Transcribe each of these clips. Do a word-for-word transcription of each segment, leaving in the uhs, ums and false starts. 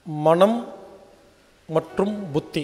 மனம் மற்றும் புத்தி.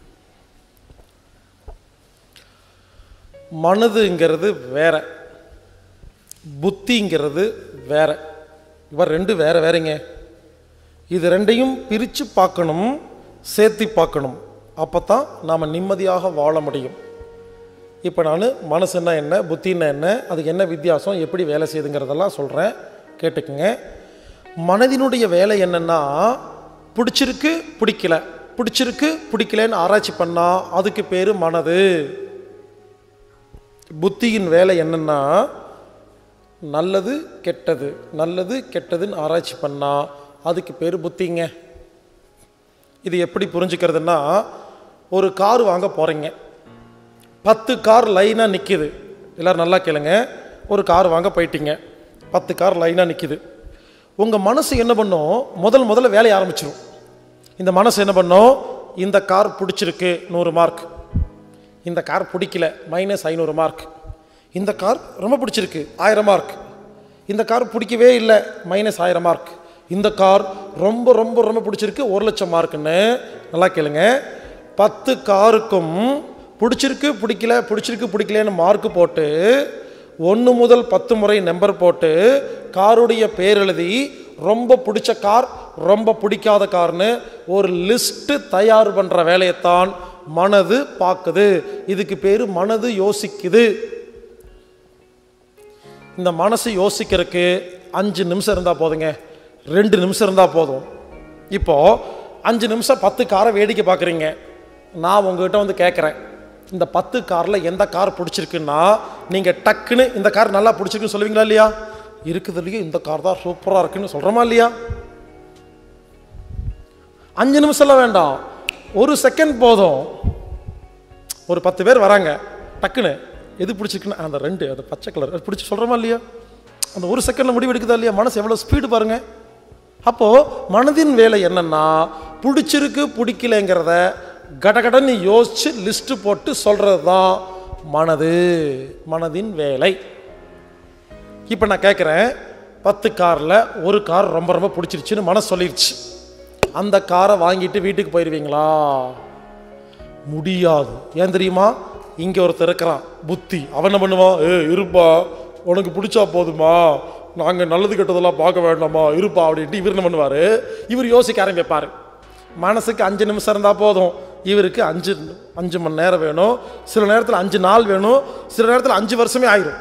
மனதுங்கிறது வேற, புத்திங்கிறது வேற. இவர் ரெண்டு வேற வேறங்க. இது ரெண்டையும் பிரித்து பார்க்கணும், சேர்த்து பார்க்கணும். அப்போ தான் நாம் நிம்மதியாக வாழ முடியும். இப்போ நான் மனசுன்னா என்ன, புத்தின்னா என்ன, அதுக்கு என்ன வித்தியாசம், எப்படி வேலை செய்யுதுங்கிறதெல்லாம் சொல்கிறேன், கேட்டுக்குங்க. மனதினுடைய வேலை என்னென்னா, பிடிச்சிருக்கு பிடிக்கல, பிடிச்சிருக்கு பிடிக்கலன்னு ஆராய்ச்சி பண்ணால் அதுக்கு பேர் மனது. புத்தியின் வேலை என்னென்னா, நல்லது கெட்டது நல்லது கெட்டதுன்னு ஆராய்ச்சி பண்ணால் அதுக்கு பேர் புத்திங்க. இது எப்படி புரிஞ்சுக்கிறதுனா, ஒரு கார் வாங்க போகிறீங்க, பத்து கார் லைனாக நிற்கிது. எல்லோரும் நல்லா கேளுங்க. ஒரு கார் வாங்க போயிட்டீங்க, பத்து கார் லைனாக நிற்கிது. உங்கள் மனசு என்ன பண்ணும், முதல் முதல்ல வேலையை ஆரம்பிச்சிடும். இந்த மனசு என்ன பண்ணும், இந்த கார் பிடிச்சிருக்கு நூறு மார்க், இந்த கார் பிடிக்கல மைனஸ் ஐநூறு மார்க், இந்த கார் ரொம்ப பிடிச்சிருக்கு ஆயிரம் மார்க், இந்த கார் பிடிக்கவே இல்லை மைனஸ் ஆயிரம் மார்க், இந்த கார் ரொம்ப ரொம்ப ரொம்ப பிடிச்சிருக்கு ஒரு லட்சம் மார்க்குன்னு. நல்லா கேளுங்க. பத்து காருக்கும் பிடிச்சிருக்கு பிடிக்கல பிடிச்சிருக்கு பிடிக்கலன்னு மார்க்கு போட்டு ஒன்று முதல் பத்து முறை நம்பர் போட்டு காருடைய பேர் எழுதி ரொம்ப பிடிச்ச கார் ரொம்ப பிடிக்காத கார்னு ஒரு லிஸ்ட்டு தயார் பண்ணுற வேலையைத்தான் மனது பார்க்குது. இதுக்கு பேர் மனது யோசிக்குது. இந்த மனசு யோசிக்கிறதுக்கு அஞ்சு நிமிஷம் இருந்தால் போதுங்க, ரெண்டு நிமிஷம் இருந்தால் போதும். இப்போது அஞ்சு நிமிஷம் பத்து காரை வேடிக்கை பார்க்குறீங்க. நான் உங்ககிட்ட வந்து கேட்குறேன், இந்த பத்து காரில் எந்த கார் பிடிச்சிருக்குன்னா நீங்கள் டக்குன்னு இந்த கார் நல்லா பிடிச்சிருக்குன்னு சொல்லுவீங்களா இல்லையா? இருக்குதுலையே இந்த கார் தான் சூப்பராக இருக்குன்னு சொல்கிறோமா இல்லையா? அஞ்சு நிமிஷம்லாம் வேண்டாம், ஒரு செகண்ட் போதும். ஒரு பத்து பேர் வராங்க, டக்குன்னு எது பிடிச்சிருக்குன்னா அந்த ரெண்டு அந்த பச்சை கலர் அது பிடிச்சி சொல்கிறோமா இல்லையா? அந்த ஒரு செகண்டில் முடிவு எடுக்குதா இல்லையா? மனசு எவ்வளோ ஸ்பீடு பாருங்கள். அப்போது மனதின் வேலை என்னென்னா, பிடிச்சிருக்கு பிடிக்கலைங்கிறத கடகடன்னு யோசித்து லிஸ்ட்டு போட்டு சொல்கிறது தான் மனது, மனதின் வேலை. இப்போ நான் கேட்குறேன், பத்து காரில் ஒரு கார் ரொம்ப ரொம்ப பிடிச்சிருச்சுன்னு மனசு சொல்லிடுச்சு. அந்த காரை வாங்கிட்டு வீட்டுக்கு போயிடுவீங்களா? முடியாது. ஏன் தெரியுமா? இங்கே ஒருத்தர் இருக்கிறான் புத்தி, அவன் என்ன பண்ணுவான், ஏ இருப்பா உனக்கு பிடிச்சா போதுமா, நாங்கள் நல்லது கெட்டதெல்லாம் பார்க்க வேண்டாமா, இருப்பா அப்படின்ட்டு இவர் என்ன பண்ணுவார், இவர் யோசிக்க ஆரம்பிப்பார். மனசுக்கு அஞ்சு நிமிஷம் இருந்தால் போதும், இவருக்கு அஞ்சு அஞ்சு மணி நேரம் வேணும், சில நேரத்தில் அஞ்சு நாள் வேணும், சில நேரத்தில் அஞ்சு வருஷமே ஆயிரும்.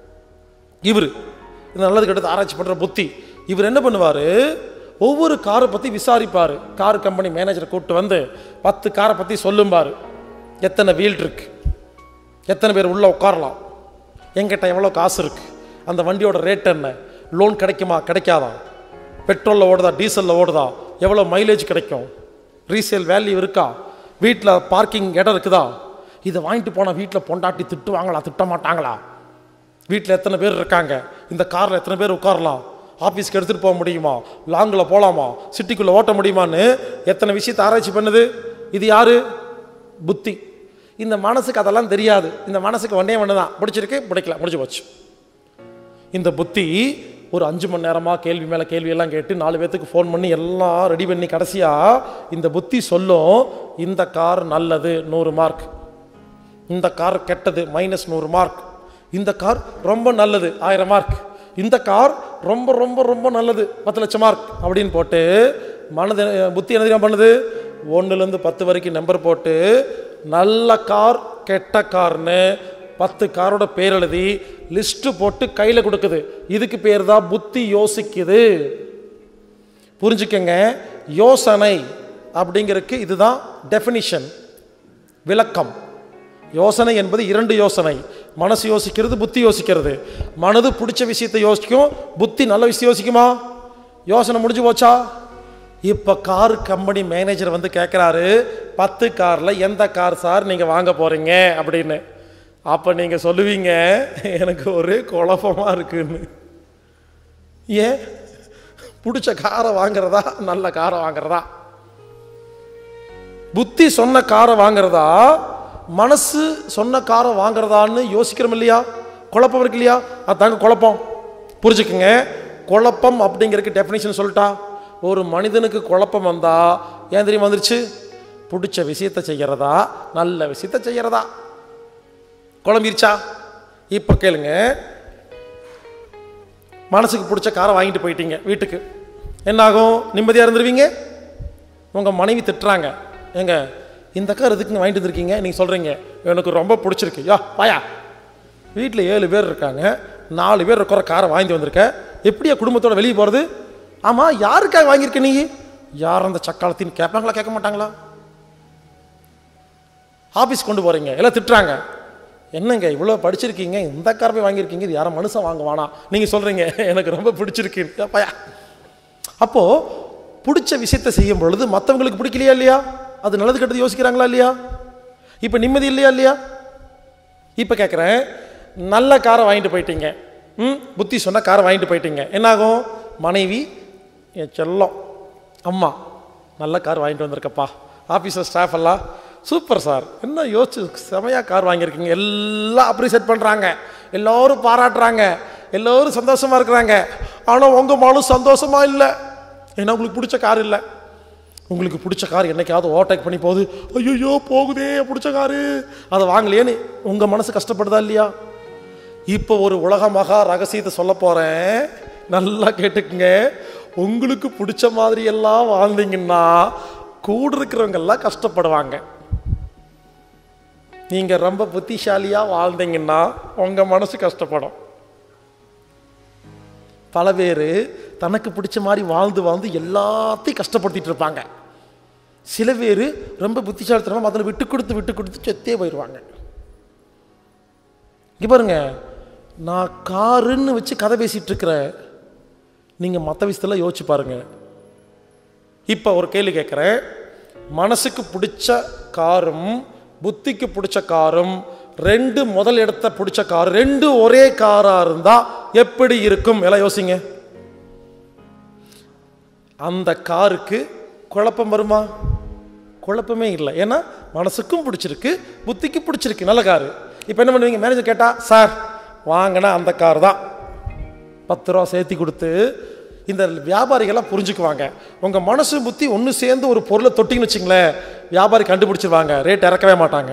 இவர் இந்த நல்லது கெட்டது ஆராய்ச்சி பண்ணுற புத்தி, இவர் என்ன பண்ணுவார், ஒவ்வொரு காரை பற்றி விசாரிப்பார். கார் கம்பெனி மேனேஜரை கூப்பிட்டு வந்து பத்து காரை பற்றி சொல்லும்பார். எத்தனை வீல் இருக்கு, எத்தனை பேர் உள்ளே உட்காரலாம், எங்கிட்ட எவ்வளோ காசு இருக்குது, அந்த வண்டியோட ரேட் என்ன, லோன் கிடைக்குமா கிடைக்காதா, பெட்ரோலில் ஓடுதா டீசலில் ஓடுதா, எவ்வளோ மைலேஜ் கிடைக்கும், ரீசேல் வேல்யூ இருக்கா, வீட்டில் பார்க்கிங் இடம் இருக்குதா, இதை வாங்கிட்டு போனால் வீட்டில் பொண்டாட்டி திட்டுவாங்களா திட்ட மாட்டாங்களா, வீட்டில் எத்தனை பேர் இருக்காங்க, இந்த காரில் எத்தனை பேர் உட்காரலாம், ஆஃபீஸ்க்கு எடுத்துகிட்டு போக முடியுமா, லாங்கில் போகலாமா, சிட்டிக்குள்ளே ஓட்ட முடியுமான்னு எத்தனை விஷயத்தை ஆராய்ச்சி பண்ணுது. இது யார்? புத்தி. இந்த மனசுக்கு அதெல்லாம் தெரியாது. இந்த மனசுக்கு ஒன்றே ஒன்று தான், பிடிச்சிருக்கு பிடிக்கல முடிஞ்சு போச்சு. இந்த புத்தி ஒரு அஞ்சு மணி நேரமாக கேள்வி மேலே கேள்வியெல்லாம் கேட்டு நாலு பேர்த்துக்கு ஃபோன் பண்ணி எல்லாம் ரெடி பண்ணி கடைசியாக இந்த புத்தி சொல்லும், இந்த கார் நல்லது நூறு மார்க், இந்த கார் கெட்டது மைனஸ் நூறு மார்க், இந்த கார் ரொம்ப நல்லது ஆயிரம் மார்க், இந்த கார் ரொம்ப ரொம்ப ரொம்ப நல்லது பத்து லட்சம் மார்க் அப்படின்னு போட்டு மனது புத்தி என்ன தெரியுமா பண்ணுது, ஒன்றுலேருந்து பத்து வரைக்கும் நம்பர் போட்டு நல்ல கார் கெட்ட கார்னு பத்து காரோட பேர் எழுதி லிஸ்ட்டு போட்டு கையில் கொடுக்குது. இதுக்கு பேர் தான் புத்தி யோசிக்குது. புரிஞ்சுக்கங்க, யோசனை அப்படிங்கிறதுக்கு இதுதான் டெஃபினிஷன், விளக்கம். யோசனை என்பது இரண்டு யோசனை, மனசு யோசிக்கிறது புத்தி யோசிக்கிறது. மனது பிடிச்ச விஷயத்தை யோசிக்கும், புத்தி நல்ல விஷயம் யோசிக்குமா? யோசனை முடிஞ்சு போச்சா? இப்போ கார் கம்பெனி மேனேஜர் வந்து கேட்குறாரு, பத்து காரில் எந்த கார் சார் நீங்கள் வாங்க போகிறீங்க அப்படின்னு. அப்போ நீங்கள் சொல்லுவீங்க, எனக்கு ஒரே குழப்பமாக இருக்குன்னு. ஏன்? பிடிச்ச காரை வாங்கிறதா நல்ல காரை வாங்கிறதா? புத்தி சொன்ன காரை வாங்கிறதா மனசு சொன்ன காரை வாங்கிறதான்னு யோசிக்கிறோம் இல்லையா? குழப்பம் இருக்கு இல்லையா? அதாங்க குழப்பம். புரிஞ்சுக்குங்க, குழப்பம் அப்படிங்கிறதுக்கு டெஃபினிஷன் சொல்லிட்டா, ஒரு மனிதனுக்கு குழப்பம் வந்தா ஏன் தெரியுமா வந்துருச்சு? பிடிச்ச விஷயத்தை செய்யறதா நல்ல விஷயத்தை செய்யறதா? குழம்பிருச்சா? இப்போ கேளுங்க, மனசுக்கு பிடிச்ச காரை வாங்கிட்டு போயிட்டீங்க வீட்டுக்கு, என்னாகும்? நிம்மதியாக இருந்துருவீங்க. உங்கள் மனைவி திட்டுறாங்க, ஏங்க இந்த கார் எதுக்குங்க வாங்கிட்டு வந்துருக்கீங்க? நீங்கள் சொல்கிறீங்க எனக்கு ரொம்ப பிடிச்சிருக்கு. யா பாயா, வீட்டில் ஏழு பேர் இருக்காங்க, நாலு பேர் இருக்கிற காரை வாங்கிட்டு வந்திருக்க, எப்படியா குடும்பத்தோட வெளியே போகிறது? ஆமாம், யாருக்காக வாங்கியிருக்க நீ? யார் அந்த சக்காலத்தின்னு கேட்பாங்களா கேட்க மாட்டாங்களா? ஆஃபீஸ் கொண்டு போகிறீங்க, எல்லாம் திட்டுறாங்க, என்னங்க இவ்வளோ படிச்சிருக்கீங்க, இந்த கார் போய் வாங்கியிருக்கீங்க, இது யாரும் மனுஷன் வாங்குவானா? நீங்கள் சொல்கிறீங்க எனக்கு ரொம்ப பிடிச்சிருக்கு. பாயா, அப்போது பிடிச்ச விஷயத்தை செய்யும் பொழுது மற்றவங்களுக்கு பிடிக்கலையா இல்லையா? அது நல்லது கெட்டது யோசிக்கிறாங்களா இல்லையா? இப்போ நிம்மதி இல்லையா இல்லையா? இப்போ கேட்குறேன், நல்ல காரை வாங்கிட்டு போயிட்டீங்க, ம் புத்தி சொன்ன காரை வாங்கிட்டு போயிட்டீங்க, என்னாகும்? மனைவி என் செல்லம் அம்மா நல்ல கார் வாங்கிட்டு வந்திருக்கப்பா, ஆஃபீஸர் ஸ்டாஃப் எல்லாம் சூப்பர் சார், என்ன யோசிச்சு செமையாக கார் வாங்கியிருக்கீங்க, எல்லாம் அப்ரிசியேட் பண்ணுறாங்க, எல்லோரும் பாராட்டுறாங்க, எல்லோரும் சந்தோஷமாக இருக்கிறாங்க. ஆனால் உங்கள் மனு சந்தோஷமாக இல்லை, ஏன்னா உங்களுக்கு பிடிச்ச கார் இல்லை. உங்களுக்கு பிடிச்ச கார் என்னைக்காவது ஓவர்டேக் பண்ணி போகுது, ஐயோ போகுதே பிடிச்ச காரு, அதை வாங்கலையேன்னு உங்கள் மனசு கஷ்டப்படுதா இல்லையா? இப்போ ஒரு உலக மகா ரகசியத்தை சொல்ல போகிறேன், நல்லா கேட்டுக்குங்க. உங்களுக்கு பிடிச்ச மாதிரி எல்லாம் வாழ்ந்தீங்கன்னா கூட இருக்கிறவங்க எல்லாம் கஷ்டப்படுவாங்க. நீங்கள் ரொம்ப புத்திசாலியாக வாழ்ந்தீங்கன்னா உங்கள் மனசு கஷ்டப்படும். பல பேர் தனக்கு பிடிச்ச மாதிரி வாழ்ந்து வாழ்ந்து எல்லாத்தையும் கஷ்டப்படுத்திட்டு இருப்பாங்க. சில பேர் ரொம்ப புத்திசாலித்தனமாக அதில் விட்டு கொடுத்து விட்டு கொடுத்து செத்தே போயிடுவாங்க. இங்கே பாருங்க, நான் காருன்னு வச்சு கதை பேசிகிட்டு இருக்கிறேன், நீங்கள் மற்ற விஷயத்தெல்லாம் யோசிச்சு பாருங்க. இப்போ ஒரு கேள்வி கேட்குறேன், மனசுக்கு பிடிச்ச காரும் புத்திக்கு பிடிச்ச காரும் ரெண்டு முதல் இடத்த பிடிச்ச கார் ரெண்டு ஒரே காராக இருந்தால் எப்படி இருக்கும்? எல்லாம் யோசிங்க. அந்த காருக்கு குழப்பம் வருமா? குழப்பமே இல்லை. ஏன்னா மனசுக்கும் பிடிச்சிருக்கு, புத்திக்கு பிடிச்சிருக்கு, நல்ல காரு. இப்போ என்ன பண்ணுவீங்க? மேனேஜர் கேட்டால், சார் வாங்கினா அந்த கார் தான், பத்து ரூபா சேர்த்தி கொடுத்து. இந்த வியாபாரிகள்லாம் புரிஞ்சுக்குவாங்க, உங்கள் மனசு புத்தி ஒன்று சேர்ந்து ஒரு பொருளை தொட்டிங்கன்னு வச்சுங்களேன், வியாபாரி கண்டுபிடிச்சிருவாங்க, ரேட் இறக்கவே மாட்டாங்க.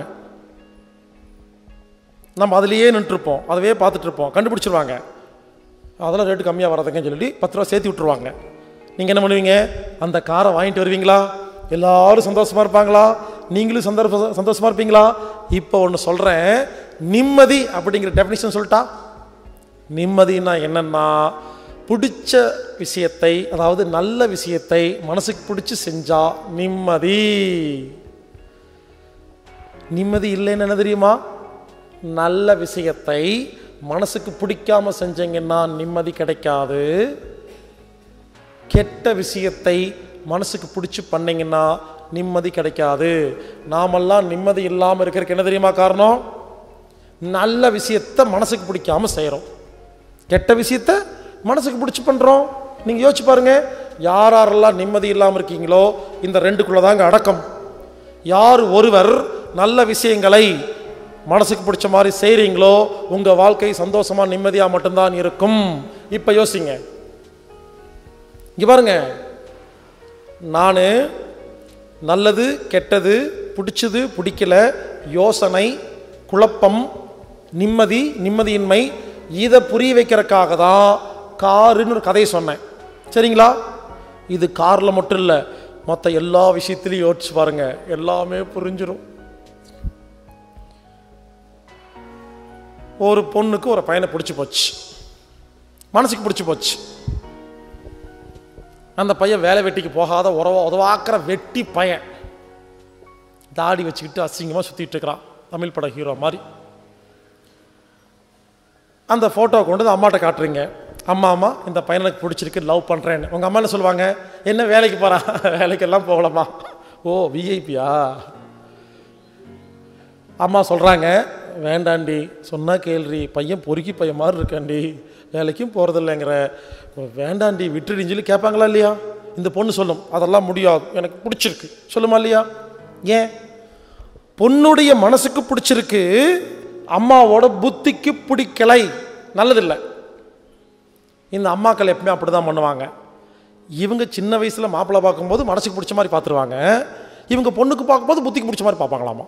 நம்ம அதிலேயே நின்றுருப்போம், அதவே பார்த்துட்டு இருப்போம், கண்டுபிடிச்சிருவாங்க, அதெல்லாம் ரேட்டு கம்மியாக வராதுங்கன்னு சொல்லி பத்து ரூபா சேர்த்து விட்டுருவாங்க. நீங்கள் என்ன பண்ணுவீங்க? அந்த காரை வாங்கிட்டு வருவீங்களா? எல்லாரும் சந்தோஷமாக இருப்பாங்களா? நீங்களும் சந்தர்ப்ப சந்தோஷமாக இருப்பீங்களா? இப்போ ஒன்று சொல்கிறேன், நிம்மதி அப்படிங்கிற டெஃபினிஷன் சொல்லிட்டா. நிம்மதினா என்னன்னா, பிடிச்ச விஷயத்தை, அதாவது நல்ல விஷயத்தை மனசுக்கு பிடிச்சி செஞ்சா நிம்மதி. நிம்மதி இல்லைன்னு என்ன தெரியுமா? நல்ல விஷயத்தை மனசுக்கு பிடிக்காம செஞ்சீங்கன்னா நிம்மதி கிடைக்காது. கெட்ட விஷயத்தை மனசுக்கு பிடிச்சி பண்ணீங்கன்னா நிம்மதி கிடைக்காது. நாமெல்லாம் நிம்மதி இல்லாமல் இருக்கிறதுக்கு என்ன தெரியுமா காரணம்? நல்ல விஷயத்தை மனசுக்கு பிடிக்காம செய்கிறோம், கெட்ட விஷயத்தை மனசுக்கு பிடிச்சி பண்ணுறோம். நீங்கள் யோசிச்சு பாருங்க, யார் யாரெல்லாம் நிம்மதி இல்லாமல் இருக்கீங்களோ இந்த ரெண்டுக்குள்ளே தாங்க அடக்கம். யார் ஒருவர் நல்ல விஷயங்களை மனசுக்கு பிடிச்ச மாதிரி செய்கிறீங்களோ உங்கள் வாழ்க்கை சந்தோஷமாக நிம்மதியாக மட்டும்தான் இருக்கும். இப்போ யோசிங்க, இங்கே பாருங்க, நான் நல்லது கெட்டது, பிடிச்சது பிடிக்கல, யோசனை, குழப்பம், நிம்மதி நிம்மதியின்மை, இதை புரிய வைக்கிறதுக்காக தான் காருன்னு ஒரு கதையை சொன்னேன். சரிங்களா? இது காரில் மட்டும் இல்லை, மற்ற எல்லா விஷயத்திலையும் யோசிச்சு பாருங்க, எல்லாமே புரிஞ்சிடும். ஒரு பொண்ணுக்கு ஒரு பையனை பிடிச்சி போச்சு, மனசுக்கு பிடிச்சி போச்சு. அந்த பையன் வேலை வெட்டிக்கு போகாத உறவா உதவாக்கிற வெட்டி பையன், தாடி வச்சுக்கிட்டு அசிங்கமாக சுற்றிட்டு இருக்கிறான், தமிழ் பட ஹீரோ மாதிரி. அந்த ஃபோட்டோவை கொண்டு வந்து அம்மாட்ட காட்டுறீங்க. அம்மா அம்மா இந்த பையனுக்கு பிடிச்சிருக்கு, லவ் பண்ணுறேன்னு. உங்கள் அம்மா என்ன சொல்லுவாங்க? என்ன வேலைக்கு போகிறான்? வேலைக்கெல்லாம் போகலாமா? ஓ விஐபியா? அம்மா சொல்கிறாங்க, வேண்டாண்டி, சொன்னால் கேள்றி, பையன் பொறுக்கி பையன் மாதிரி இருக்காண்டி, வேலைக்கும் போகிறதில்லைங்கிற, வேண்டாண்டி விட்டுடின்னு சொல்லி கேட்பாங்களா இல்லையா? இந்த பொண்ணு சொல்லும், அதெல்லாம் முடியாது, எனக்கு பிடிச்சிருக்கு, சொல்லுமா இல்லையா? ஏன்? பொண்ணுடைய மனசுக்கு பிடிச்சிருக்கு, அம்மாவோட புத்திக்கு பிடிக்கலை, நல்லதில்லை. இந்த அம்மாக்கள் எப்பவுமே அப்படி தான் பண்ணுவாங்க. இவங்க சின்ன வயசில் மாப்பிள்ளை பார்க்கும்போது மனசுக்கு பிடிச்ச மாதிரி பார்த்துருவாங்க, இவங்க பொண்ணுக்கு பார்க்கும்போது புத்திக்கு பிடிச்ச மாதிரி பார்ப்பாங்களாமா.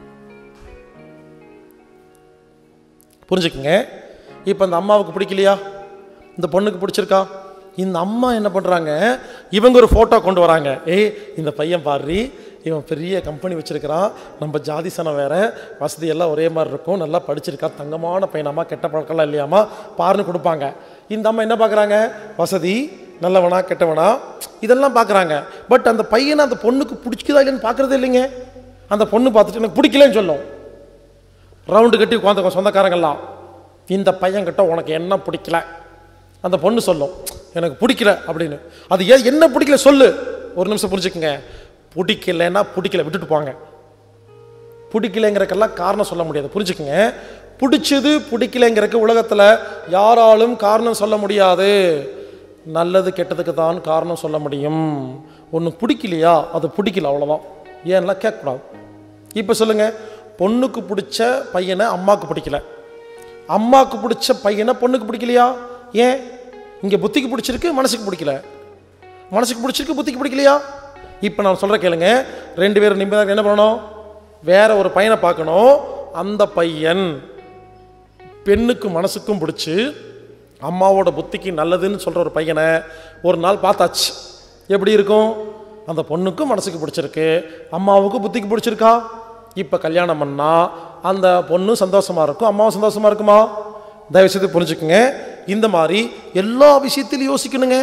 புரிஞ்சுக்குங்க. இப்போ இந்த அம்மாவுக்கு பிடிக்கலையா, இந்த பொண்ணுக்கு பிடிச்சிருக்கா? இந்த அம்மா என்ன பண்ணுறாங்க, இவங்க ஒரு ஃபோட்டோ கொண்டு வராங்க. ஏய் இந்த பையன் பாரு, இவன் பெரிய கம்பெனி வச்சுருக்கிறான், நம்ம ஜாதி சனம் வேறு, வசதியெல்லாம் ஒரே மாதிரி இருக்கும், நல்லா படிச்சிருக்கா, தங்கமான பையனாமா, கெட்ட பழக்கம்லாம் இல்லையாமா பாருன்னு கொடுப்பாங்க. இந்த அம்மா என்ன பார்க்குறாங்க, வசதி, நல்லவனா கெட்டவனா இதெல்லாம் பார்க்குறாங்க. பட் அந்த பையனை அந்த பொண்ணுக்கு பிடிக்குதா இல்லைன்னு பார்க்குறதே இல்லைங்க. அந்த பொண்ணு பார்த்துட்டு எனக்கு பிடிக்கலன்னு சொல்லும். ரவுண்டு கட்டி உட்காந்துக்கோ சொந்தக்காரங்கெல்லாம், இந்த பையன்கிட்ட உனக்கு என்ன பிடிக்கல, அந்த பொண்ணு சொல்லும் எனக்கு பிடிக்கல அப்படின்னு. அது ஏன் என்ன பிடிக்கல சொல்லு. ஒரு நிமிஷம் புரிஞ்சுக்குங்க. பிடிக்கலன்னா பிடிக்கல விட்டுட்டு போங்க. பிடிக்கலைங்கிறக்கெல்லாம் காரணம் சொல்ல முடியாது. புரிஞ்சுக்குங்க. பிடிச்சது பிடிக்கலைங்கிறக்கு உலகத்தில் யாராலும் காரணம் சொல்ல முடியாது. நல்லது கெட்டதுக்கு தான் காரணம் சொல்ல முடியும். ஒன்று பிடிக்கலையா அது பிடிக்கல, அவ்வளோதான். ஏன்லாம் கேட்கக்கூடாது. இப்போ சொல்லுங்கள், பொண்ணுக்கு பிடிச்ச பையனை அம்மாவுக்கு பிடிக்கல, அம்மாவுக்கு பிடிச்ச பையனை பொண்ணுக்கு பிடிக்கலையா? ஏன்? இங்கே புத்திக்கு பிடிச்சிருக்கு, மனசுக்கு பிடிக்கல. மனசுக்கு பிடிச்சிருக்கு, புத்திக்கு பிடிக்கலையா? இப்போ நான் சொல்கிற கேளுங்க. ரெண்டு பேரும் நிம்மதியாக என்ன பண்ணணும், வேற ஒரு பையனை பார்க்கணும். அந்த பையன் பெண்ணுக்கு மனசுக்கும் பிடிச்சி அம்மாவோட புத்திக்கு நல்லதுன்னு சொல்கிற ஒரு பையனை ஒரு நாள் பார்த்தாச்சு. எப்படி இருக்கும்? அந்த பொண்ணுக்கும் மனசுக்கு பிடிச்சிருக்கு, அம்மாவுக்கும் புத்திக்கு பிடிச்சிருக்கா? இப்போ கல்யாணம் பண்ணால் அந்த பொண்ணு சந்தோஷமாக இருக்கும், அம்மாவும் சந்தோஷமாக இருக்குமா? தயவுசெய்து புரிஞ்சுக்குங்க. இந்த மாதிரி எல்லா விஷயத்திலும் யோசிக்கணுங்க.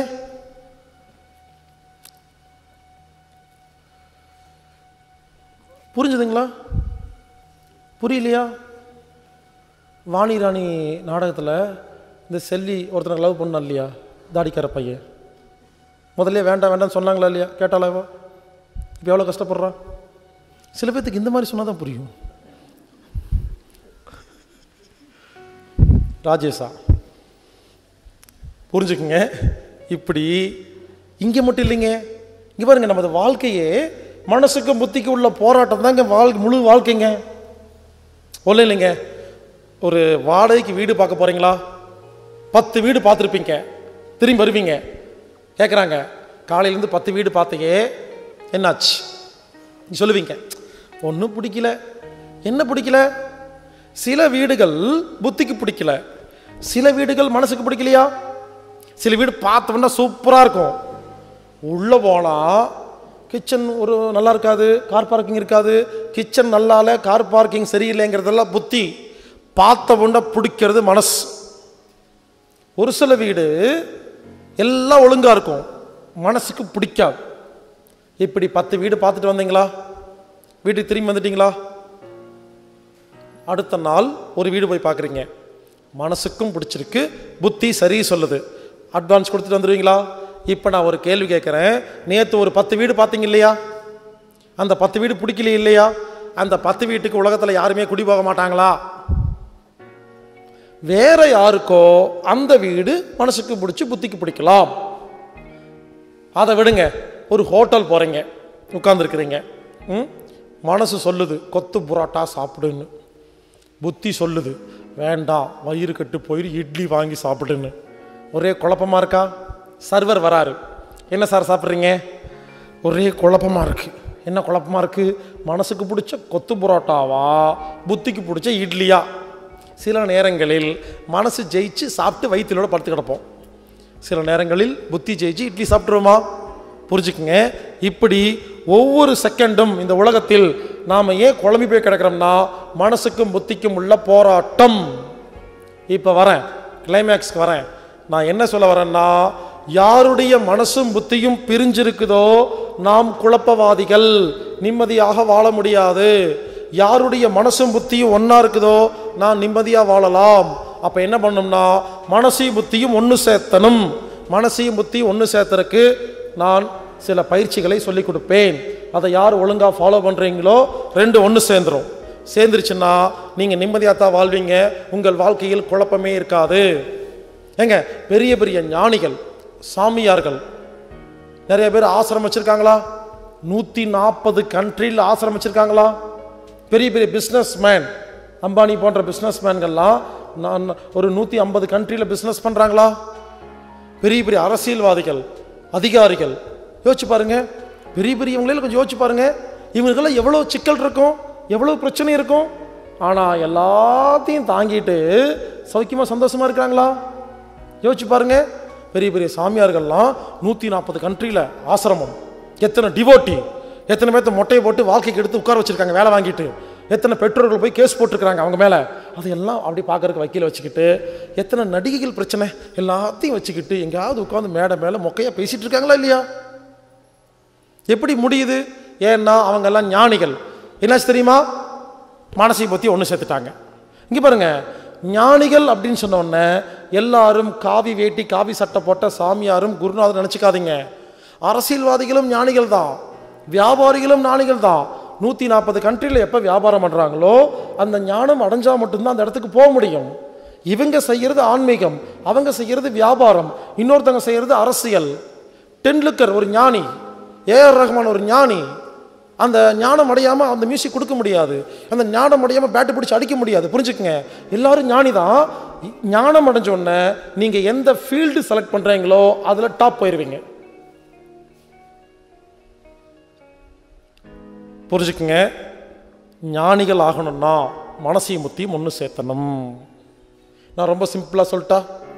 புரிஞ்சுதுங்களா? புரியலையா? வாணி ராணி நாடகத்தில் இந்த செல்லி ஒருத்தனை லவ் பண்ணா இல்லையா, தாடிக்கார பையன், முதல்ல வேண்டாம் வேண்டாம்னு சொன்னாங்களா இல்லையா? கேட்டாளா? இப்போ எவ்வளோ கஷ்டப்படுறா? சில பேர்த்துக்கு இந்த மாதிரி சொன்னால் தான் புரியும். ராஜேஷா புரிஞ்சுக்குங்க. இப்படி இங்கே மட்டும் இல்லைங்க, இங்கே பாருங்க, நமது வாழ்க்கையே மனசுக்கு புத்திக்கு உள்ள போராட்டம் தாங்க வாழ்க்கை, முழு வாழ்க்கைங்க. ஒன்றும் இல்லைங்க. ஒரு வாடகைக்கு வீடு பார்க்க போகிறீங்களா? பத்து வீடு பார்த்துருப்பீங்க, திரும்பி வருவீங்க, கேட்குறாங்க காலையிலேருந்து பத்து வீடு பார்த்தீங்க, என்னாச்சு? நீ சொல்லுவீங்க ஒன்றும் பிடிக்கல. என்ன பிடிக்கல? சில வீடுகள் புத்திக்கு பிடிக்கல, சில வீடுகள் மனசுக்கு பிடிக்கலையா? சில வீடு பார்த்தோம்னா சூப்பராக இருக்கும், உள்ளே போனால் கிச்சன் ஒரு நல்லா இருக்காது, கார் பார்க்கிங் இருக்காது, கிச்சன் நல்லால கார் பார்க்கிங் சரியில்லைங்கிறதெல்லாம் புத்தி, பார்த்த உண்டா பிடிக்கிறது மனசு. ஒரு சில வீடு எல்லாம் ஒழுங்காக இருக்கும், மனசுக்கு பிடிக்காது. இப்படி பத்து வீடு பார்த்துட்டு வந்தீங்களா? வீட்டுக்கு திரும்பி வந்துட்டீங்களா? அடுத்த நாள் ஒரு வீடு போய் பார்க்குறீங்க, மனசுக்கும் பிடிச்சிருக்கு, புத்தி சரி சொல்லுது, அட்வான்ஸ் கொடுத்துட்டு வந்துடுவீங்களா? இப்போ நான் ஒரு கேள்வி கேட்குறேன். நேற்று ஒரு பத்து வீடு பார்த்தீங்க இல்லையா? அந்த பத்து வீடு பிடிக்கல இல்லையா? அந்த பத்து வீட்டுக்கு உலகத்தில் யாருமே குடி போக மாட்டாங்களா? வேற யாருக்கோ அந்த வீடு மனசுக்கு பிடிச்சி புத்திக்கு பிடிக்கலாம். அதை விடுங்க. ஒரு ஹோட்டல் போகிறீங்க, உட்கார்ந்துருக்கிறீங்க, ம் மனசு சொல்லுது கொத்து புரோட்டா சாப்பிடுன்னு, புத்தி சொல்லுது வேண்டாம் வயிறு கட்டு போயிரு இட்லி வாங்கி சாப்பிடுன்னு. ஒரே குழப்பமாக இருக்கா? சர்வர் வராரு, என்ன சார் சாப்பிட்றீங்க? ஒரே குழப்பமாக இருக்குது. என்ன குழப்பமாக இருக்குது? மனசுக்கு பிடிச்ச கொத்து புரோட்டாவா, புத்திக்கு பிடிச்ச இட்லியா? சில நேரங்களில் மனசு ஜெயிச்சு சாப்பிட்டு வயிற்றிலோட படுத்து கிடப்போம், சில நேரங்களில் புத்தி ஜெயிச்சு இட்லி சாப்பிட்ருவோமா? புரிஞ்சுக்குங்க. இப்படி ஒவ்வொரு செகண்டும் இந்த உலகத்தில் நாம் ஏன் குழம்பி போய் கிடக்கிறோம்னா மனசுக்கும் புத்திக்கும் உள்ள போராட்டம். இப்போ வரேன், கிளைமேக்ஸ்க்கு வரேன். நான் என்ன சொல்ல வரேன்னா, யாருடைய மனசும் புத்தியும் பிரிஞ்சிருக்குதோ நாம் குழப்பவாதிகள், நிம்மதியாக வாழ முடியாது. யாருடைய மனசும் புத்தியும் ஒன்றா இருக்குதோ நான் நிம்மதியாக வாழலாம். அப்போ என்ன பண்ணணும்னா மனசையும் புத்தியும் ஒன்று சேர்த்தணும். மனசையும் புத்தியும் ஒன்று சேர்த்தறதுக்கு நான் சில பயிற்சிகளை சொல்லிக் கொடுப்பேன். அதை யார் ஒழுங்காக ஃபாலோ பண்ணுறீங்களோ ரெண்டு ஒன்று சேர்ந்துடும். சேர்ந்துருச்சுன்னா நீங்கள் நிம்மதியாக தான் வாழ்வீங்க, உங்கள் வாழ்க்கையில் குழப்பமே இருக்காது. ஏங்க பெரிய பெரிய ஞானிகள், சாமியார்கள் நிறைய பேர் ஆசிரமம் வச்சுருக்காங்களா? நூற்றி நாற்பது கண்ட்ரியில் ஆசிரமம் வச்சுருக்காங்களா? பெரிய பெரிய பிஸ்னஸ் மேன், அம்பானி போன்ற பிஸ்னஸ் மேன்கள்லாம் நான் ஒரு நூற்றி ஐம்பது கண்ட்ரியில் பிஸ்னஸ் பண்ணுறாங்களா? பெரிய பெரிய அரசியல்வாதிகள் அதிகாரிகள், யோசிச்சு பாருங்க. பெரிய பெரியவங்களே கொஞ்சம் யோசிச்சு பாருங்க. இவங்களுக்கெல்லாம் எவ்வளோ சிக்கல் இருக்கும், எவ்வளோ பிரச்சனை இருக்கும். ஆனால் எல்லாத்தையும் தாங்கிட்டு சௌக்கியமாக சந்தோஷமாக இருக்கிறாங்களா? யோசிச்சு பாருங்க. பெரிய பெரிய சாமியார்கள்லாம் நூற்றி நாற்பது கண்ட்ரியில் ஆசிரமம், எத்தனை டிவோட்டி, எத்தனை பேர்த்த மொட்டையை போட்டு வாழ்க்கைக்கு எடுத்து உட்கார வச்சுருக்காங்க வேலை வாங்கிட்டு, எத்தனை பெற்றோர்கள் போய் கேஸ் போட்டிருக்கிறாங்க அவங்க மேலே, அதையெல்லாம் அப்படி பார்க்கறதுக்கு வக்கீல வச்சுக்கிட்டு, எத்தனை நடிகைகள் பிரச்சனை எல்லாத்தையும் வச்சுக்கிட்டு எங்கேயாவது உட்காந்து மேடை மேலே மொக்கையாக பேசிகிட்டு இருக்காங்களா இல்லையா? எப்படி முடியுது? ஏன்னா அவங்கெல்லாம் ஞானிகள். என்னாச்சு தெரியுமா? மனசை பற்றி ஒன்று சேர்த்துட்டாங்க. இங்கே பாருங்க, ஞானிகள் அப்படின்னு சொன்ன உடனே எல்லாரும் காவி வேட்டி காவி சட்டை போட்ட சாமியாரும் குருநாதர் நினச்சிக்காதீங்க. அரசியல்வாதிகளும் ஞானிகள் தான், வியாபாரிகளும் ஞானிகள் தான். நூற்றி நாற்பது கண்ட்ரியில் எப்போ வியாபாரம் பண்ணுறாங்களோ அந்த ஞானம் அடைஞ்சால் மட்டும்தான் அந்த இடத்துக்கு போக முடியும். இவங்க செய்கிறது ஆன்மீகம், அவங்க செய்கிறது வியாபாரம், இன்னொருத்தவங்க செய்கிறது அரசியல். டெண்டுல்கர் ஒரு ஞானி, ஏஆர் ரஹ்மான் ஒரு ஞானி. அந்த ஞானம் அடையாமல் அந்த மியூசிக் கொடுக்க முடியாது, அந்த ஞானம் அடையாமல் பேட்டு பிடிச்சி அடிக்க முடியாது. புரிஞ்சுக்குங்க, எல்லாரும் ஞானி தான். ஞானம் அடைஞ்ச உடனே நீங்கள் எந்த ஃபீல்டு செலக்ட் பண்ணுறீங்களோ அதில் டாப் போயிடுவீங்க. புரிஞ்சுக்குங்க, ஞானிகள் ஆகணும்னா மனசையும் முத்தியும் ஒன்று சேர்த்தணும். நான் ரொம்ப சிம்பிளாக சொல்லிட்டா,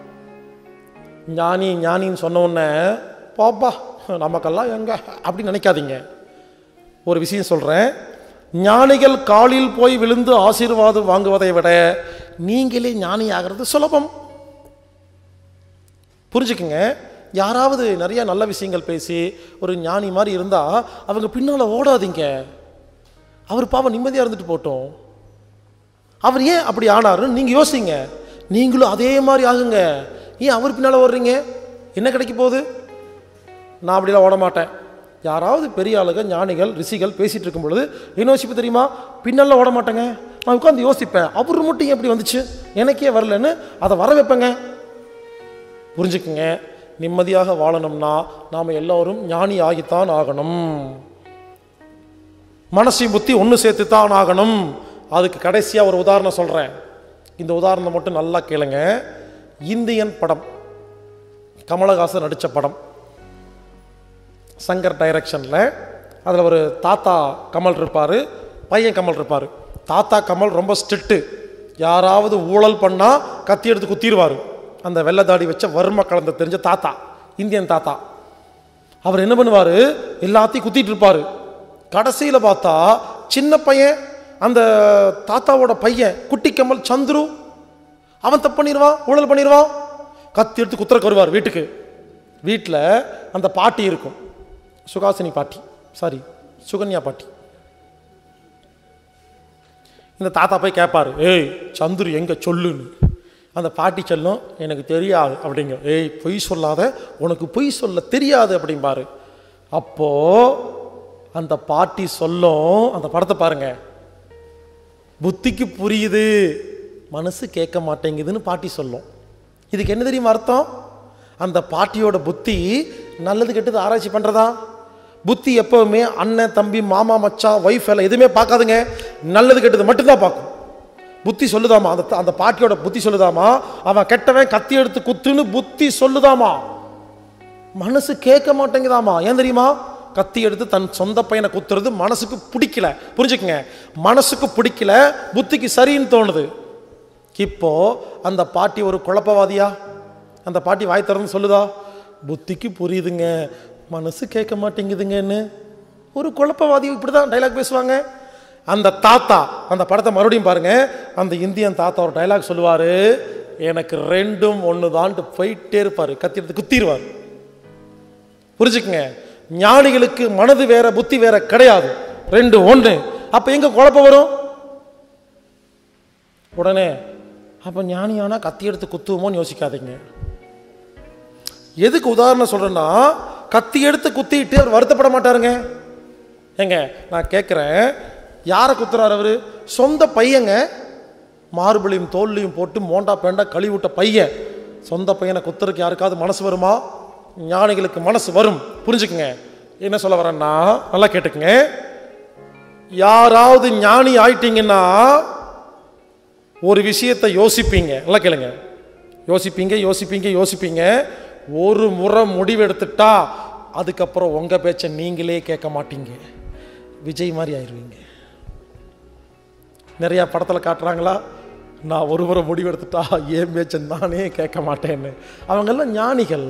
ஞானி ஞானின்னு சொன்ன உடனே பாப்பா நமக்கெல்லாம் எங்க அப்படின்னு நினைக்காதீங்க. ஒரு விஷயம் சொல்கிறேன், ஞானிகள் காலில் போய் விழுந்து ஆசீர்வாதம் வாங்குவதை விட நீங்களே ஞானி ஆகிறது சுலபம். புரிஞ்சுக்குங்க, யாராவது நிறைய நல்ல விஷயங்கள் பேசி ஒரு ஞானி மாதிரி இருந்தால் அவங்க பின்னால் ஓடாதீங்க. அவர் பாவம் நிம்மதியாக இருந்துட்டு போட்டோம். அவர் ஏன் அப்படி ஆனாருன்னு நீங்கள் யோசிங்க. நீங்களும் அதே மாதிரி ஆகுங்க. ஏன் அவர் பின்னால் ஓடுறீங்க? என்ன கிடைக்க போகுது? நான் அப்படிலாம் ஓட மாட்டேன். யாராவது பெரிய ஆளுங்க ஞானிகள் ரிஷிகள் பேசிகிட்டு இருக்கும் பொழுது என்ன யோசிப்பு தெரியுமா? பின்னெல்லாம் ஓட மாட்டேங்க, நான் உட்காந்து யோசிப்பேன், அவர் மட்டும் எப்படி வந்துச்சு எனக்கே வரலன்னு அதை வர வைப்பேங்க. புரிஞ்சுக்குங்க, நிம்மதியாக வாழணும்னா நாம் எல்லோரும் ஞானி ஆகித்தான் ஆகணும். மனசை புத்தி ஒன்று சேர்த்து தான் ஆகணும். அதுக்கு கடைசியாக ஒரு உதாரணம் சொல்கிறேன். இந்த உதாரணம் மட்டும் நல்லா கேளுங்க. இந்தியன் படம், கமலஹாசன் நடித்த படம், சங்கர் டைரக்ஷனில். அதில் ஒரு தாத்தா கமல் இருப்பார், பையன் கமல் இருப்பார். தாத்தா கமல் ரொம்ப ஸ்ட்ரிக்ட்டு, யாராவது ஊழல் பண்ணால் கத்தி எடுத்து குத்திடுவார். அந்த வெள்ளைதாடி வச்ச வறுமை கலந்த தெரிஞ்ச தாத்தா, இந்தியன் தாத்தா. அவர் என்ன பண்ணுவார், எல்லாத்தையும் குத்திட்டு இருப்பார். கடைசியில் பார்த்தா சின்ன பையன், அந்த தாத்தாவோட பையன் குட்டி கமல் சந்துரு, அவன் தப்பு பண்ணிடுவான், ஊழல் பண்ணிடுவான். கத்தி எடுத்து குத்துறக்கு வருவார் வீட்டுக்கு. வீட்டில் அந்த பாட்டி இருக்கும், சுகாசினி பாட்டி, சாரி சுகன்யா பாட்டி. இந்த தாத்தா போய் கேட்பார், ஏய் சந்துரு எங்கே சொல்லுன்னு. அந்த பாட்டி சொல்லும், எனக்கு தெரியாது அப்படிங்க. ஏய் பொய் சொல்லாத, உனக்கு பொய் சொல்ல தெரியாது அப்படிம்பாரு. அப்போது அந்த பாட்டி சொல்லும், அந்த படத்தை பாருங்க, புத்திக்கு புரியுது மனசு கேட்க மாட்டேங்குதுன்னு பாட்டி சொல்லும். இதுக்கு என்ன தெரியுமா அர்த்தம்? அந்த பாட்டியோட புத்தி நல்லது கெட்டது ஆராய்ச்சி பண்ணுறதா? புத்தி எப்போவுமே அண்ணன் தம்பி மாமா மச்சான் ஒய்ஃப் எல்லாம் எதுவுமே பார்க்காதுங்க, நல்லது கெட்டது மட்டும்தான் பார்க்கும். புத்தி சொல்லுதாமா, அந்த அந்த பாட்டியோட புத்தி சொல்லுதாமா, அவன் கெட்டவன் கத்தி எடுத்து குத்துன்னு புத்தி சொல்லுதாமா. மனசு கேட்க மாட்டேங்குதாமா. ஏன் தெரியுமா? கத்தி எடுத்து தன் சொந்த பையனை குத்துறது மனசுக்கு பிடிக்கல. புரிஞ்சுக்குங்க, மனசுக்கு பிடிக்கல, புத்திக்கு சரின்னு தோணுது. இப்போ அந்த பாட்டி ஒரு குழப்பவாதியா? அந்த பாட்டி வாய் திறந்து சொல்லுதா, புத்திக்கு புரியுதுங்க மனசு கேட்க மாட்டேங்குதுங்கன்னு? ஒரு குழப்பவாதி இப்படிதான் டைலாக் பேசுவாங்க. அந்த தாத்தா, அந்த படத்தை மறுபடியும் பாருங்க, அந்த இந்தியன் தாத்தா ஒரு டைலாக் சொல்லுவார், எனக்கு ரெண்டும் ஒன்று தான்ட்டு போயிட்டே இருப்பார், கத்தி எடுத்து குத்திடுவார். புரிஞ்சுக்குங்க, ஞானிகளுக்கு மனது வேற புத்தி வேற கிடையாது, ரெண்டு ஒன்று. அப்ப எங்க குழப்பம் வரும்? உடனே அப்ப ஞானியானா கத்தி எடுத்து குத்துவோமோன்னு யோசிக்காதீங்க. எதுக்கு உதாரணம் சொல்றேன்னா, கத்தி எடுத்து குத்திட்டு அவர் வருத்தப்பட மாட்டாருங்க. ஏங்க நான் கேட்குறேன், யாரை குத்துறாரு அவரு? சொந்த பையங்க, மார்பிளையும் தோல்லையும் போட்டு மோண்டா பேண்டா கழுவிட்ட பையன். சொந்த பையனை குத்துறதுக்கு யாருக்காவது மனசு வருமா? ஞானிகளுக்கு மனசு வரும். புரிஞ்சுக்குங்க, என்ன சொல்ல வரேன்னா நல்லா கேட்டுக்குங்க. யாராவது ஞானி ஆயிட்டீங்கன்னா ஒரு விஷயத்தை யோசிப்பீங்க, நல்லா கேளுங்க, யோசிப்பீங்க யோசிப்பீங்க யோசிப்பீங்க ஒரு முறை முடிவெடுத்துட்டா அதுக்கப்புறம் உங்கள் பேச்சை நீங்களே கேட்க மாட்டீங்க, விஜய் மாதிரி ஆயிடுவீங்க. நிறையா படத்தில் காட்டுறாங்களா, நான் ஒரு முறை முடிவெடுத்துட்டா ஏன் பேச்சை நானே கேட்க மாட்டேன்னு. அவங்கெல்லாம் ஞானிகள்.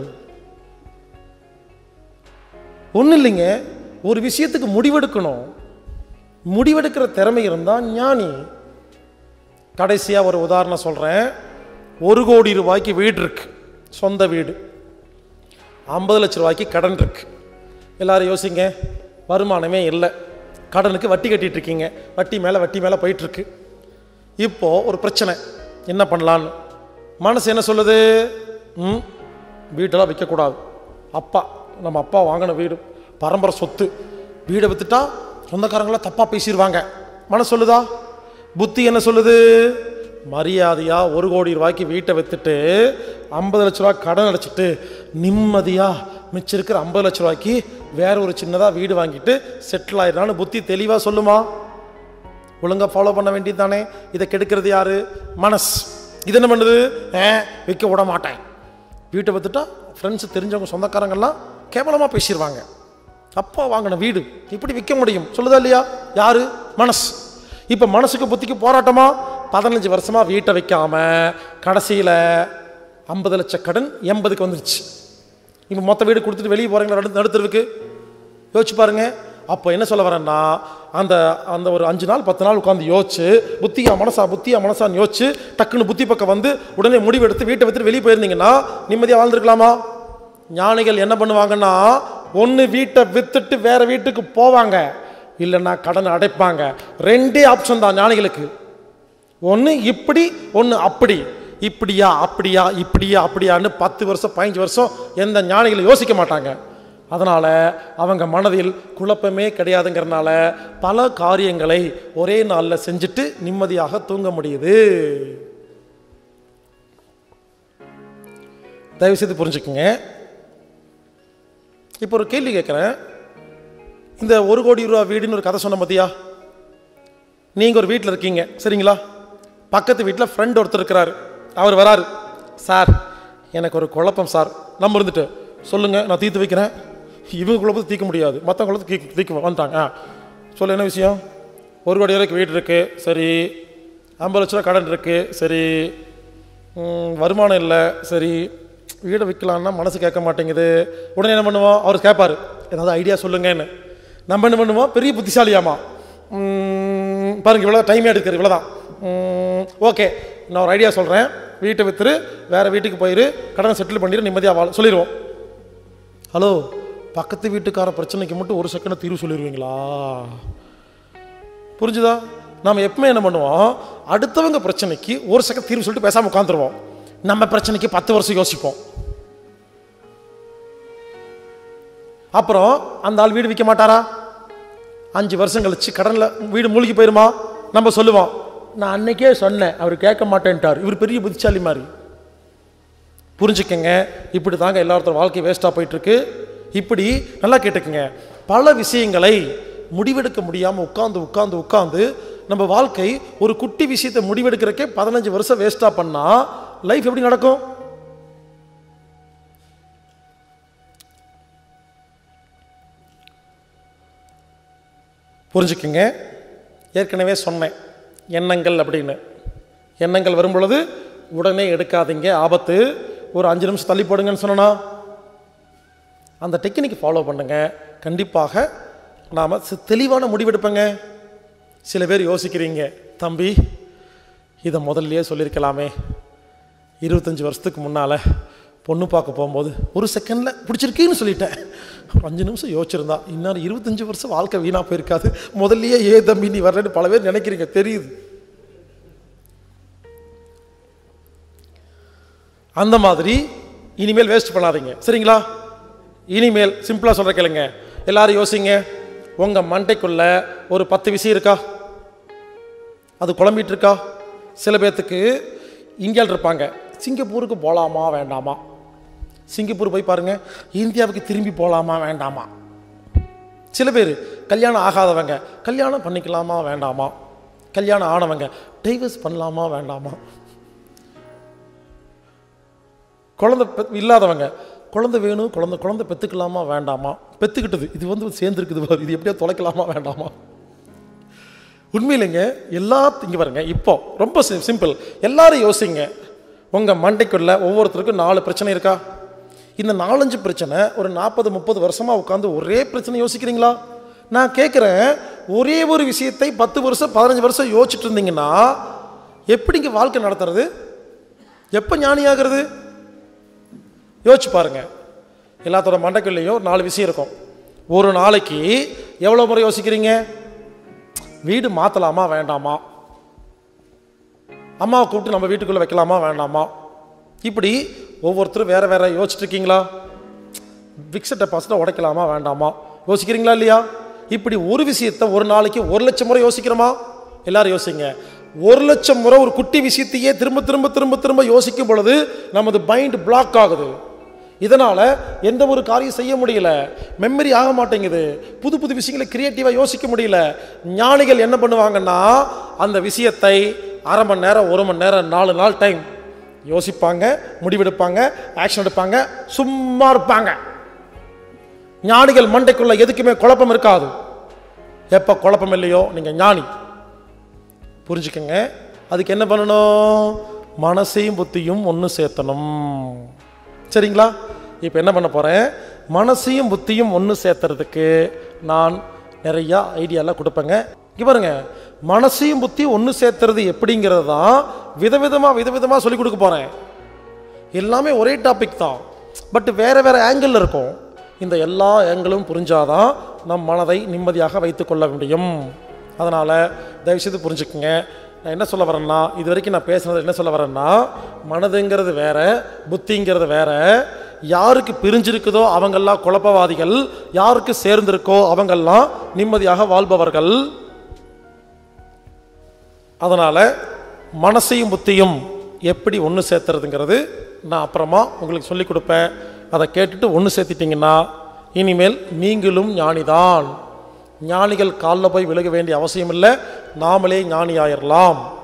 ஒன்றும் இல்லைங்க, ஒரு விஷயத்துக்கு முடிவெடுக்கணும், முடிவெடுக்கிற திறமை இருந்தால் ஞானி. கடைசியாக ஒரு உதாரணம் சொல்கிறேன். ஒரு கோடி ரூபாய்க்கு வீடு இருக்கு, சொந்த வீடு. ஐம்பது லட்ச ரூபாய்க்கு கடன் இருக்கு. எல்லாரும் யோசிங்க, வருமானமே இல்லை, கடனுக்கு வட்டி கட்டிட்டு இருக்கீங்க, வட்டி மேலே வட்டி மேலே போயிட்டுருக்கு. இப்போது ஒரு பிரச்சனை, என்ன பண்ணலான்னு மனசு என்ன சொல்லுது? ம் வீட்டெல்லாம் விற்கக்கூடாது, அப்பா நம்ம அப்பா வாங்கின வீடு, பரம்பரை சொத்து, வீடை விற்றுட்டா சொந்தக்காரங்களாம் தப்பாக பேசிடுவாங்க. மனசு சொல்லுதா? புத்தி என்ன சொல்லுது? மரியாதையாக ஒரு கோடி ரூபாய்க்கு வீட்டை விற்றுட்டு ஐம்பது லட்ச ரூபா கடன் அடைச்சிட்டு நிம்மதியாக மிச்சம் இருக்கிற ஐம்பது லட்ச ரூபாய்க்கு வேற ஒரு சின்னதாக வீடு வாங்கிட்டு செட்டில் ஆயிடலான்னு புத்தி தெளிவாக சொல்லுமா? ஒழுங்காக ஃபாலோ பண்ண வேண்டியது தானே. இதை கெடுக்கிறது யாரு? மனசு. இது என்ன பண்ணுது? ஏ விற்க விட மாட்டேன், வீட்டை விற்றுட்டா ஃப்ரெண்ட்ஸு தெரிஞ்சவங்க சொந்தக்காரங்கள்லாம் கேவலமாக பேசிடுவாங்க, அப்பா வாங்கின வீடு இப்படி விற்க முடியும் சொல்லுதா இல்லையா? யாரு? மனசு. இப்போ மனசுக்கு புத்திக்கு போராட்டமா? பதினஞ்சு வருஷமா வீட்டை வைக்காம கடைசியில் ஐம்பது லட்சம் கடன் எண்பதுக்கு வந்துருச்சு. இப்போ மொத்த வீடு கொடுத்துட்டு வெளியே போகிறீங்களா நடு நடுத்தருக்கு? யோசிச்சு பாருங்க. அப்போ என்ன சொல்ல வரேன்னா, அந்த அந்த ஒரு அஞ்சு நாள் பத்து நாள் உட்காந்து யோசிச்சு புத்தியா மனசா புத்தியா மனசான்னு யோசிச்சு டக்குன்னு புத்தி பக்கம் வந்து உடனே முடிவு எடுத்து வீட்டை விட்டு வெளியே போயிருந்தீங்கன்னா நிம்மதியாக வாழ்ந்துருக்கலாமா? ஞானிகள் என்ன பண்ணுவாங்கன்னா, ஒன்று வீட்டை வித்துட்டு வேற வீட்டுக்கு போவாங்க, இல்லைன்னா கடன் அடைப்பாங்க. ரெண்டே ஆப்ஷன் தான் ஞானிகளுக்கு. ஒன்று இப்படி, ஒன்று அப்படி. இப்படியா அப்படியா இப்படியா அப்படியான்னு பத்து வருஷம் பதினஞ்சு வருஷம் எந்த ஞானிகளும் யோசிக்க மாட்டாங்க. அதனால் அவங்க மனதில் குழப்பமே கிடையாதுங்கிறனால பல காரியங்களை ஒரே நாளில் செஞ்சுட்டு நிம்மதியாக தூங்க முடியுது. தயவு செய்து புரிஞ்சுக்குங்க. இப்போ ஒரு கேள்வி கேட்குறேன். இந்த ஒரு கோடி ரூபா வீடுன்னு ஒரு கதை சொன்ன பார்த்தியா? நீங்கள் ஒரு வீட்டில் இருக்கீங்க, சரிங்களா? பக்கத்து வீட்டில் ஃப்ரெண்ட் ஒருத்தர் இருக்கிறாரு. அவர் வராரு, சார் எனக்கு ஒரு குழப்பம் சார். நம்ம இருந்துட்டு சொல்லுங்கள், நான் தீர்த்து வைக்கிறேன். இவங்க குழப்பத்தை தீர்க்க முடியாது, மற்ற குழப்பத்தை தீர்க்க தீர்க்க வந்துட்டாங்க. சொல்ல என்ன விஷயம்? ஒரு கோடி ரூபாய்க்கு வீடு இருக்குது, சரி. ஐம்பது லட்ச ரூபா கடன் இருக்குது, சரி. வருமானம் இல்லை, சரி. வீடை விற்கலான்னா மனசு கேட்க மாட்டேங்குது. உடனே என்ன பண்ணுவோம்? அவர் கேட்பார், ஏதாவது ஐடியா சொல்லுங்கன்னு. நம்ம என்ன பண்ணுவோம்? பெரிய புத்திசாலியாமா, பாருங்க இவ்வளோ டைமே எடுக்கிறது, இவ்வளோதான். ஓகே, நான் ஒரு ஐடியா சொல்கிறேன், வீட்டை விற்றுரு வேறு வீட்டுக்கு போயிரு, கடனை செட்டில் பண்ணிடு, நிம்மதியாக வாழ் சொல்லிடுவோம். ஹலோ, பக்கத்து வீட்டுக்கார பிரச்சனைக்கு மட்டும் ஒரு செகண்ட் தீர்வு சொல்லிடுவீங்களா? புரிஞ்சுதா? நம்ம எப்பவுமே என்ன பண்ணுவோம், அடுத்தவங்க பிரச்சனைக்கு ஒரு செகண்ட் தீர்வு சொல்லிட்டு பேசாமல் உட்காந்துருவோம். நம்ம பிரச்சனைக்கு பத்து வருஷம் யோசிப்போம். அப்புறம் அந்த ஆள் வீடு விற்க மாட்டாரா? அஞ்சு வருஷம் கழிச்சு கடனில் வீடு மூழ்கி போயிருமா? நம்ம சொல்லுவோம், நான் அன்னைக்கே சொன்னேன், அவர் கேட்க மாட்டேன்ட்டார், இவர் பெரிய புத்திசாலி மாதிரி. புரிஞ்சுக்கங்க, இப்படி தாங்க எல்லாத்தோட வாழ்க்கை வேஸ்ட்டாக போயிட்டுருக்கு. இப்படி நல்லா கேட்டுக்குங்க, பல விஷயங்களை முடிவெடுக்க முடியாமல் உட்காந்து உட்காந்து உட்காந்து நம்ம வாழ்க்கை ஒரு குட்டி விஷயத்தை முடிவெடுக்கிறக்கே பதினஞ்சு வருஷம் வேஸ்ட்டாக பண்ணால் லைஃப் எப்படி நடக்கும்? புரிஞ்சுக்குங்க. ஏற்கனவே சொன்னேன் எண்ணங்கள் அப்படின்னு. எண்ணங்கள் வரும் பொழுது உடனே எடுக்காதீங்க, ஆபத்து. ஒரு அஞ்சு நிமிஷம் தள்ளி போடுங்கன்னு சொன்னா அந்த டெக்னிக் ஃபாலோ பண்ணுங்க, கண்டிப்பாக நாம் தெளிவான முடிவெடுப்பேங்க. சில பேர் யோசிக்கிறீங்க, தம்பி இதை முதல்லையே சொல்லியிருக்கலாமே, இருபத்தஞ்சி வருஷத்துக்கு முன்னால் பொண்ணு பார்க்க போகும்போது ஒரு செகண்டில் பிடிச்சிருக்குன்னு சொல்லிட்டேன், அஞ்சு நிமிஷம் யோசிச்சிருந்தா இன்னும் இருபத்தஞ்சி வருஷம் வாழ்க்கை வீணாக போயிருக்காது, முதல்லையே ஏ தம்பி நீ வர்றேன்னு பல பேர் நினைக்கிறீங்க, தெரியுது. அந்த மாதிரி இனிமேல் வேஸ்ட் பண்ணாதீங்க, சரிங்களா? இனிமேல் சிம்பிளாக சொல்கிற கேளுங்க. எல்லாரும் யோசிங்க, உங்கள் மண்டைக்குள்ள ஒரு பத்து விஷயம் இருக்கா? அது குழம்பிட்டு இருக்கா? சில பேர்த்துக்கு இந்தியாவில் இருப்பாங்க, சிங்கப்பூருக்கு போகலாமா வேண்டாமா, சிங்கப்பூர் போய் பாருங்கள், இந்தியாவுக்கு திரும்பி போகலாமா வேண்டாமா. சில பேர் கல்யாணம் ஆகாதவங்க, கல்யாணம் பண்ணிக்கலாமா வேண்டாமா. கல்யாணம் ஆனவங்க டைவர்ஸ் பண்ணலாமா வேண்டாமா. குழந்தை இல்லாதவங்க குழந்தை வேணும், குழந்தை குழந்தை பெற்றுக்கலாமா வேண்டாமா, பெற்றுக்கிட்டது இது வந்து சேர்ந்துருக்குது, இது எப்படியா தொலைக்கலாமா வேண்டாமா. உண்மையிலேங்க எல்லா இங்கே பாருங்க, இப்போ ரொம்ப சிம்பிள். எல்லாரும் யோசிங்க, உங்கள் மண்டைக்குள்ள ஒவ்வொருத்தருக்கும் நாலு பிரச்சனை இருக்கா? இந்த நாலஞ்சு பிரச்சனை ஒரு நாற்பது முப்பது வருஷமாக உட்காந்து ஒரே பிரச்சனை யோசிக்கிறீங்களா? நான் கேட்குறேன், ஒரே ஒரு விஷயத்தை பத்து வருஷம் பதினஞ்சு வருஷம் யோசிச்சுட்டு இருந்தீங்கன்னா எப்படிங்க வாழ்க்கை நடத்துறது? எப்போ ஞானியாகிறது? யோசிச்சு பாருங்க. எல்லாத்தோட மண்டைக்குள்ளேயும் நாலு விஷயம் இருக்கும். ஒரு நாளைக்கு எவ்வளோ முறை யோசிக்கிறீங்க? வீடு மாற்றலாமா வேண்டாமா, அம்மாவை கூப்பிட்டு நம்ம வீட்டுக்குள்ளே வைக்கலாமா வேண்டாமா, இப்படி ஒவ்வொருத்தரும் வேறு வேறு யோசிச்சுட்டு இருக்கீங்களா? ஃபிக்ஸட் டெபாசிட்டை உடைக்கலாமா வேண்டாமா யோசிக்கிறீங்களா இல்லையா? இப்படி ஒரு விஷயத்தை ஒரு நாளைக்கு ஒரு லட்சம் முறை யோசிக்கிறோமா? எல்லாரும் யோசிங்க. ஒரு லட்சம் முறை ஒரு குட்டி விஷயத்தையே திரும்ப திரும்ப திரும்ப திரும்ப யோசிக்கும் பொழுது நமது மைண்ட் பிளாக் ஆகுது. இதனால் எந்த ஒரு காரியம் செய்ய முடியல, மெமரி ஆக மாட்டேங்குது, புது புது விஷயங்களை கிரியேட்டிவாக யோசிக்க முடியல. ஞானிகள் என்ன பண்ணுவாங்கன்னா, அந்த விஷயத்தை அரை மணி நேரம் ஒரு மணி நேரம் நாலு நாள் டைம் யோசிப்பாங்க, முடிவெடுப்பாங்க, ஆக்ஷன் எடுப்பாங்க, சும்மா இருப்பாங்க. ஞானிகள் மண்டைக்குள்ள எதுக்குமே குழப்பம் இருக்காது. எப்போ குழப்பம் இல்லையோ நீங்கள் ஞானி. புரிஞ்சுக்கங்க. அதுக்கு என்ன பண்ணணும்? மனசையும் புத்தியும் ஒன்று சேர்த்தணும். சரிங்களா? இப்போ என்ன பண்ண போகிறேன், மனசையும் புத்தியும் ஒன்று சேர்த்துறதுக்கு நான் நிறையா ஐடியாலாம் கொடுப்பேங்க. இங்கே பாருங்க, மனசையும் புத்தியும் ஒன்று சேர்த்துறது எப்படிங்கிறது தான் விதவிதமாக விதவிதமாக சொல்லிக் கொடுக்க போகிறேன். எல்லாமே ஒரே டாபிக் தான், பட் வேறு வேறு ஆங்கிள் இருக்கும். இந்த எல்லா ஆங்கிளும் புரிஞ்சாதான் நம் மனதை நிம்மதியாக வைத்து கொள்ள முடியும். அதனால் தயவுசெய்து புரிஞ்சுக்குங்க. நான் என்ன சொல்ல வரேன்னா, இது வரைக்கும் நான் பேசுனது என்ன சொல்ல வரேன்னா, மனதுங்கிறது வேற, புத்திங்கிறது வேற. யாருக்கு பிரிஞ்சிருக்குதோ அவங்கெல்லாம் குழப்பவாதிகள், யாருக்கு சேர்ந்திருக்கோ அவங்கெல்லாம் நிம்மதியாக வாழ்பவர்கள். அதனால் மனசையும் புத்தியும் எப்படி ஒன்று சேர்த்துறதுங்கிறது நான் அப்புறமா உங்களுக்கு சொல்லிக் கொடுப்பேன். அதை கேட்டுட்டு ஒன்று சேர்த்திட்டிங்கன்னா இனிமேல் நீங்களும் ஞானிதான். ஞானிகள் காலில் போய் விலக வேண்டிய அவசியம் இல்லை, நாமளே ஞானி ஆயிடலாம்.